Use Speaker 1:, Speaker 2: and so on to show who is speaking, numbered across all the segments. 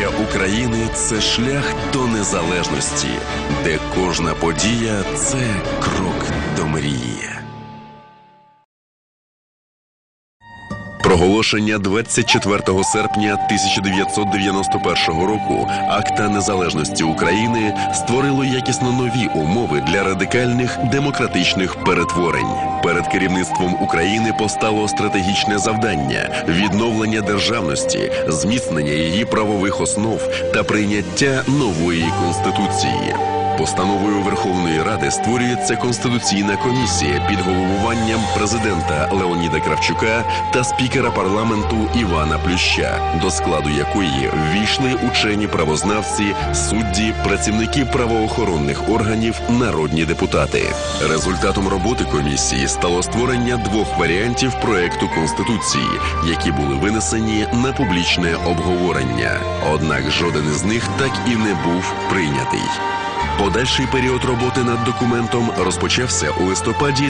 Speaker 1: Історія України – це шлях до незалежності, де кожна подія – це крок до мрії. Проголошення 24 серпня 1991 року Акта Незалежності України створило якісно нові умови для радикальних демократичних перетворень. Перед керівництвом України постало стратегічне завдання – відновлення державності, зміцнення її правових основ та прийняття нової Конституції. Постановою Верховної Ради створюється Конституційна комісія під головуванням президента Леоніда Кравчука та спікера парламенту Івана Плюща, до складу якої ввійшли учені правознавці, судді, працівники правоохоронних органів, народні депутати. Результатом роботи комісії стало створення двох варіантів проекту Конституції, які були винесені на публічне обговорення. Однак жоден із них так і не був прийнятий. Подальший період роботи над документом розпочався у листопаді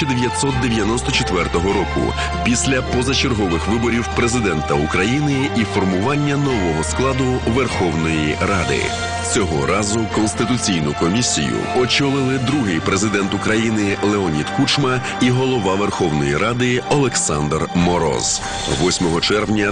Speaker 1: 1994 року після позачергових виборів президента України і формування нового складу Верховної Ради. Цього разу Конституційну комісію очолили другий президент України Леонід Кучма і голова Верховної Ради Олександр Мороз. 8 червня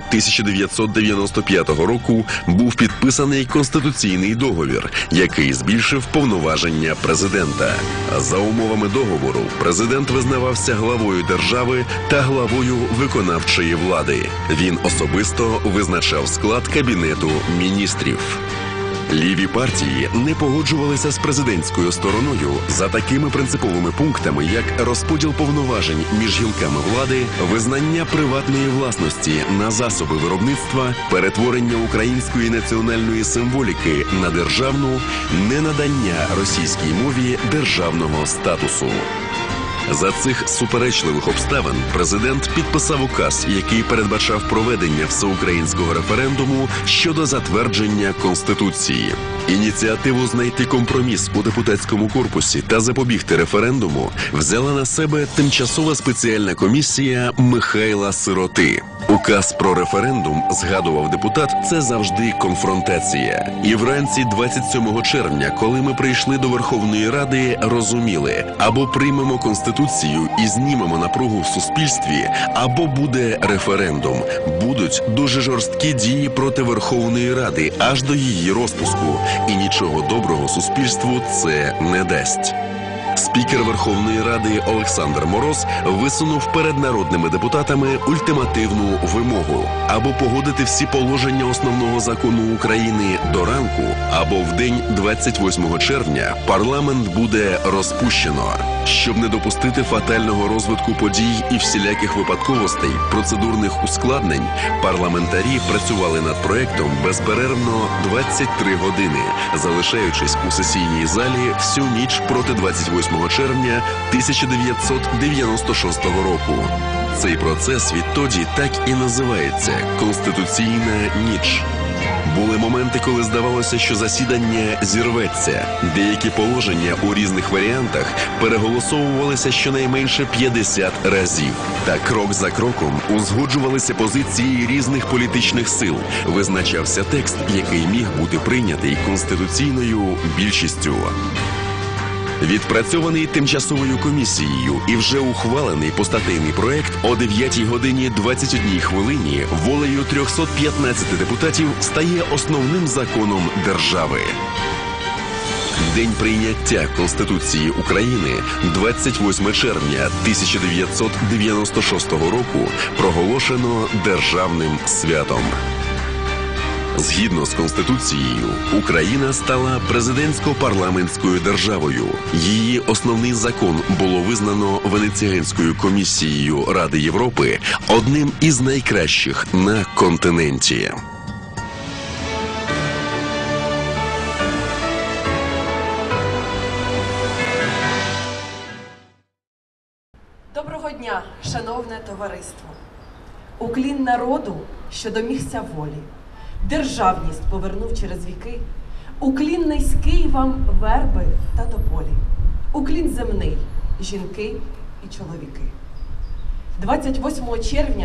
Speaker 1: 1995 року був підписаний Конституційний договір, який збільшив повноваження президента. За умовами договору президент визнавався главою держави та главою виконавчої влади. Він особисто визначав склад Кабінету міністрів. Ліві партії не погоджувалися з президентською стороною за такими принциповими пунктами, як розподіл повноважень між гілками влади, визнання приватної власності на засоби виробництва, перетворення української національної символіки на державну, ненадання російській мові державного статусу. За цих суперечливих обставин президент підписав указ, який передбачав проведення всеукраїнського референдуму щодо затвердження Конституції. Ініціативу знайти компроміс у депутатському корпусі та запобігти референдуму взяла на себе тимчасова спеціальна комісія Михайла Сироти. Указ про референдум, згадував депутат, це завжди конфронтація. І вранці 27 червня, коли ми прийшли до Верховної Ради, розуміли, або приймемо Конституцію і знімемо напругу в суспільстві, або буде референдум. Будуть дуже жорсткі дії проти Верховної Ради, аж до її розпуску. І нічого доброго суспільству це не дасть. Спікер Верховної Ради Олександр Мороз висунув перед народними депутатами ультимативну вимогу – або погодити всі положення основного закону України до ранку, або в день 28 червня парламент буде розпущено. Щоб не допустити фатального розвитку подій і всіляких випадковостей, процедурних ускладнень, парламентарі працювали над проектом безперервно 23 години, залишаючись у сесійній залі всю ніч проти 28 червня 1996 року. Цей процес відтоді так і називається «Конституційна ніч». Були моменти, коли здавалося, що засідання зірветься. Деякі положення у різних варіантах переголосовувалися щонайменше 50 разів. Та крок за кроком узгоджувалися позиції різних політичних сил. Визначався текст, який міг бути прийнятий конституційною більшістю. Відпрацьований тимчасовою комісією і вже ухвалений постатейний проект о 9 годині 21 хвилині волею 315 депутатів стає основним законом держави. День прийняття Конституції України 28 червня 1996 року проголошено державним святом. Згідно з Конституцією, Україна стала президентсько-парламентською державою. Її основний закон було визнано Венеціанською комісією Ради Європи одним із найкращих на континенті.
Speaker 2: Доброго дня, шановне товариство! Уклін народу, що домігся волі. Державність повернув через віки, уклін низький вам верби та тополі, уклін земний, жінки і чоловіки. 28 червня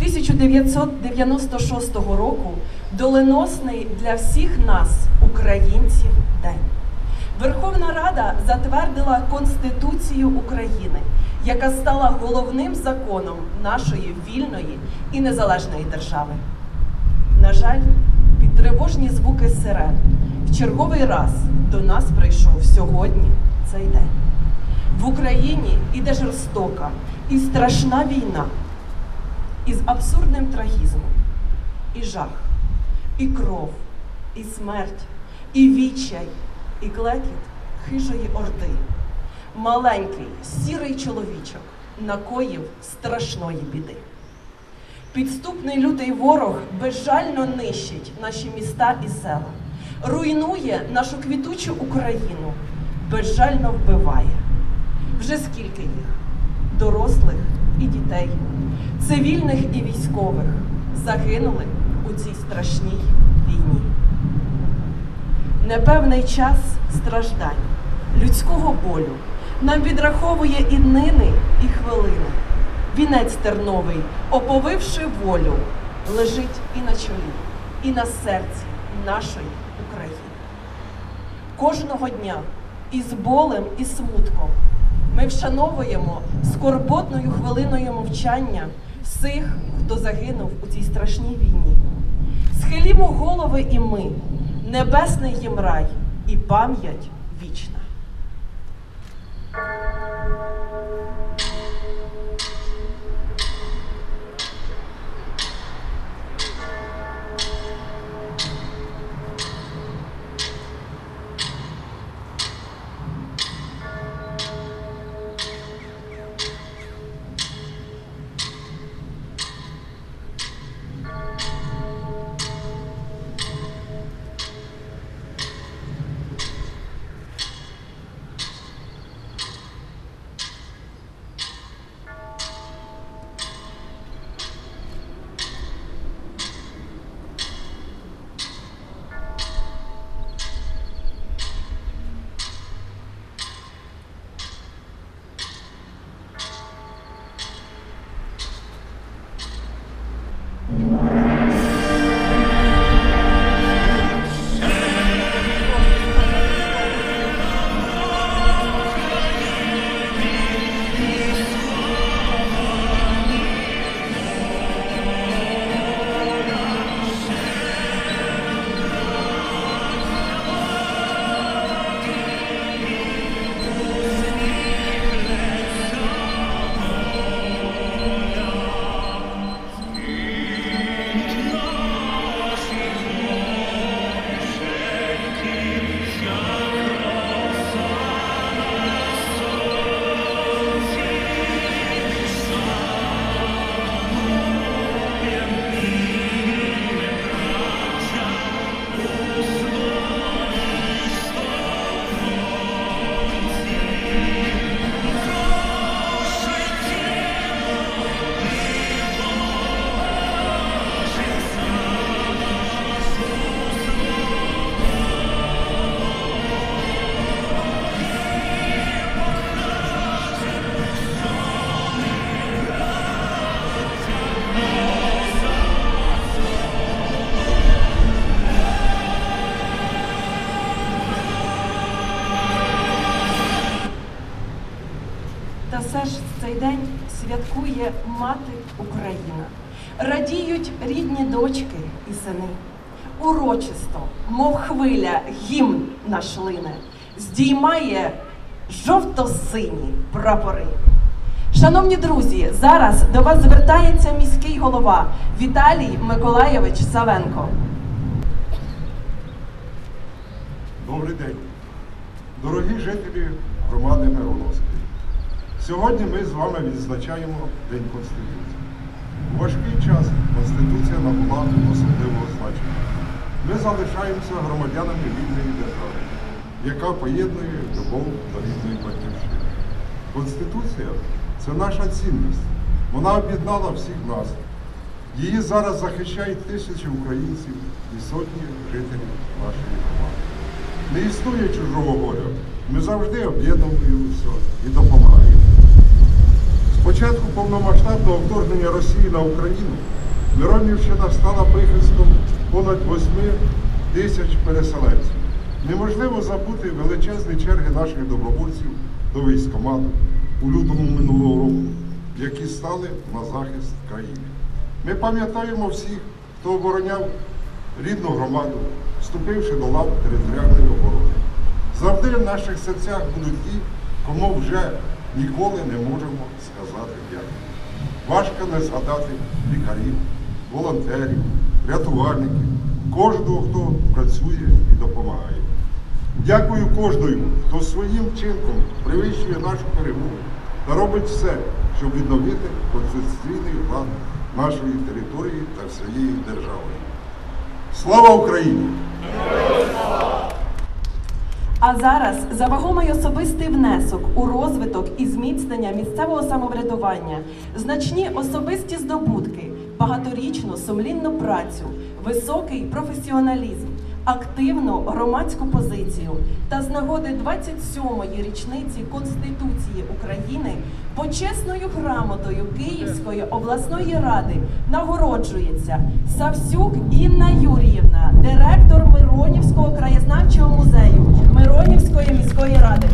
Speaker 2: 1996 року доленосний для всіх нас, українців, день. Верховна Рада затвердила Конституцію України, яка стала головним законом нашої вільної і незалежної держави. На жаль, під тривожні звуки сирен в черговий раз до нас прийшов сьогодні цей день. В Україні іде жорстока і страшна війна із абсурдним трагізмом. І жах, і кров, і смерть, і відчай, і клекіт хижої орди. Маленький, сірий чоловічок накоїв страшної біди. Підступний лютий ворог безжально нищить наші міста і села, руйнує нашу квітучу Україну, безжально вбиває. Вже скільки їх? Дорослих і дітей, цивільних і військових загинули у цій страшній війні. Непевний час страждань, людського болю нам відраховує і днини, і хвилини. Вінець терновий, оповивши волю, лежить і на чолі, і на серці нашої України. Кожного дня із болем і смутком ми вшановуємо скорботною хвилиною мовчання всіх, хто загинув у цій страшній війні. Схилімо голови і ми, небесний їм рай і пам'ять вічна. Та все ж цей день святкує мати Україна. Радіють рідні дочки і сини. Урочисто, мов хвиля, гімн наш лине, здіймає жовто-сині прапори. Шановні друзі, зараз до вас звертається міський голова Віталій Миколайович Савенко.
Speaker 3: Добрий день, дорогі жителі громади Мироновської. Сьогодні ми з вами відзначаємо День Конституції. У важкий час Конституція набула особливого значення. Ми залишаємося громадянами вільної держави, яка поєднує любов до рідної батьківщини. Конституція – це наша цінність. Вона об'єднала всіх нас. Її зараз захищають тисячі українців і сотні жителів нашої громади. Не існує чужого горя. Ми завжди об'єднуємося і допомагаємо. початку повномасштабного вторгнення Росії на Україну Миронівщина стала прихистком понад 8 тисяч переселенців. Неможливо забути величезні черги наших добровольців до військкомату у лютому минулого року, які стали на захист країни. Ми пам'ятаємо всіх, хто обороняв рідну громаду, вступивши до лав територіальної оборони. Завжди в наших серцях будуть ті, кому вже ніколи не можемо сказати дякую. Важко не згадати лікарів, волонтерів, рятувальників, кожного, хто працює і допомагає. Дякую кожному, хто своїм вчинком привищує нашу перемогу та робить все, щоб відновити конституційний лад нашої території та всієї держави. Слава Україні!
Speaker 2: А зараз за вагомий особистий внесок у розвиток і зміцнення місцевого самоврядування, значні особисті здобутки, багаторічну сумлінну працю, високий професіоналізм, активну громадську позицію та з нагоди 27-ї річниці Конституції України почесною грамотою Київської обласної ради нагороджується Савсюк Інна Юріївна, директор Миронівського краєзнавчого музею Миронівської міської ради.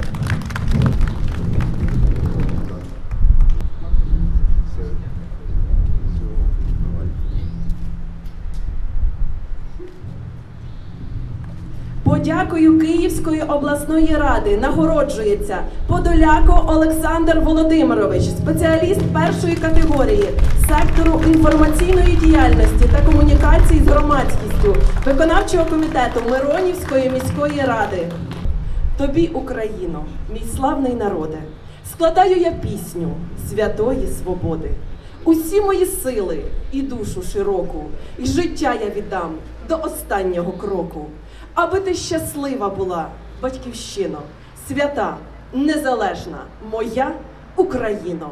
Speaker 2: Подякою Київської обласної ради нагороджується Подоляко Олександр Володимирович, спеціаліст першої категорії сектору інформаційної діяльності та комунікацій з громадськістю виконавчого комітету Миронівської міської ради. Тобі, Україно, мій славний народе, складаю я пісню святої свободи. Усі мої сили і душу широку, і життя я віддам до останнього кроку. Аби ти щаслива була, батьківщино, свята, незалежна, моя Україно.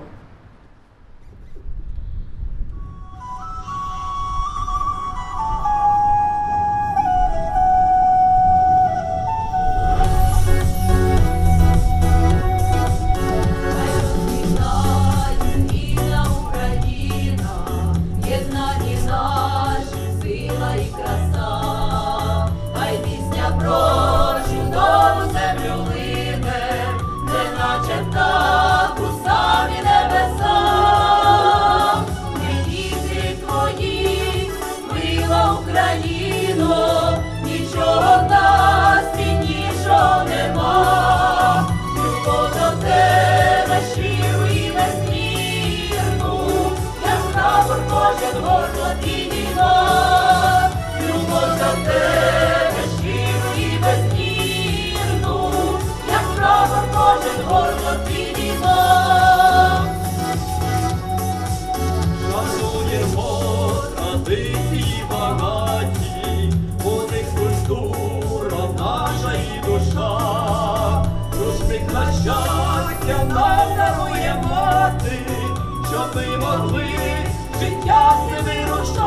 Speaker 4: Щастя нам дарує мати, щоб ми могли життя не вирушать.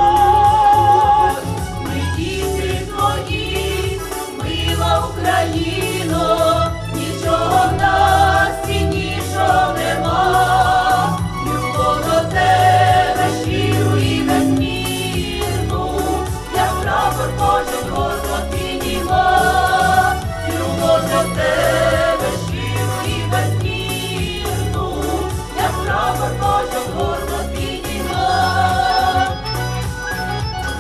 Speaker 4: Ми діти твої, мила Україно, нічого в нас ціннішого нема. Любов до тебе щиру і безмірну, як прапор кожен гордо підніма. Любов до тебе щиру і безмірну, як прапор кожен гордо підніма.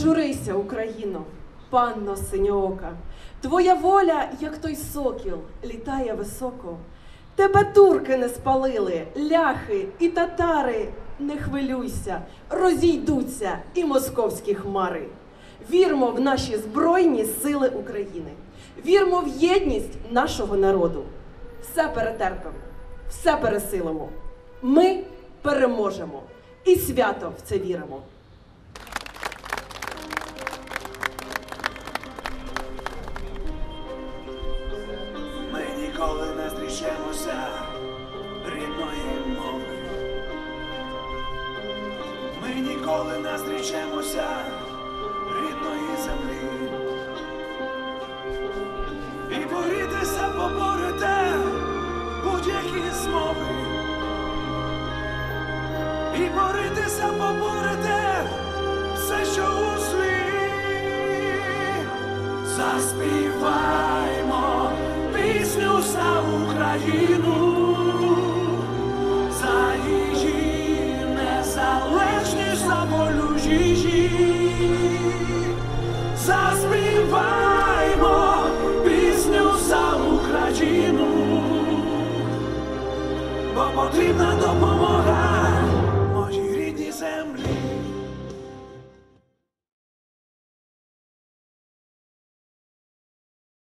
Speaker 2: журися, Україно, панно синьоока, твоя воля, як той сокіл, літає високо. Тебе турки не спалили, ляхи і татари, не хвилюйся, розійдуться і московські хмари. Вірмо в наші Збройні Сили України, вірмо в єдність нашого народу. Все перетерпимо, все пересилимо. Ми переможемо і свято в це віримо.
Speaker 5: Ми ніколи не зречемося рідної мови. Ми ніколи не зречемося рідної землі. І борітеся, поборете будь-які змови. І борітеся, поборете все, що у злі. Заспіваймо пісню за Україну, за її незалежність, за волю її. Заспіваймо пісню за Україну, бо потрібна допомога